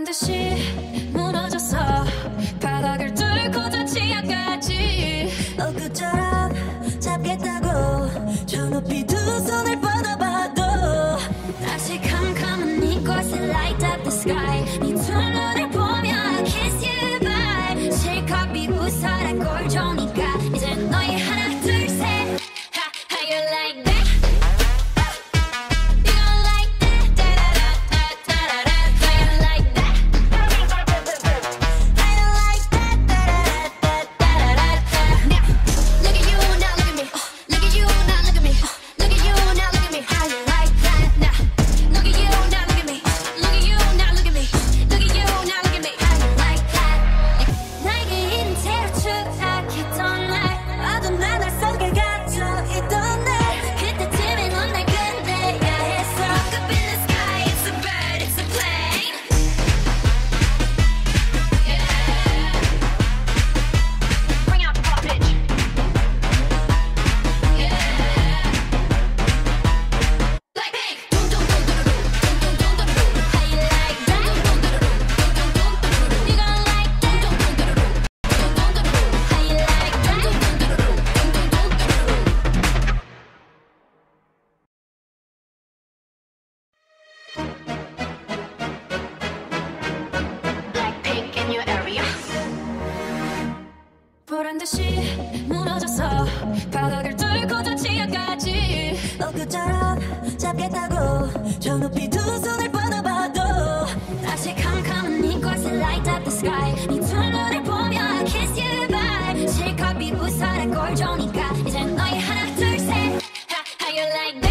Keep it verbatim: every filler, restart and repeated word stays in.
듯이 무너졌어. 바닥을 뚫고 저 지하까지 엊그처럼 잡겠다고 저 높이 두 손을 뻗어봐도 다시 캄캄한 이곳에 light up the sky. 네 두 눈을 보며 kiss you bye. 실컷 비웃어라 꼴좋으니까 이제 너의 하나 둘 셋. How you like that? 보란듯이 무너졌어. 바닥을 뚫고 저 지하까지 엊그처럼 잡겠다고 저 높이 두 손을 뻗어봐도 다시 캄캄한 이곳에 light up the sky. 네 두 눈을 보며 kiss you bye. 실컷 비웃어라 꼴좋으니까 이제 너의 하나 둘 셋. How you like that?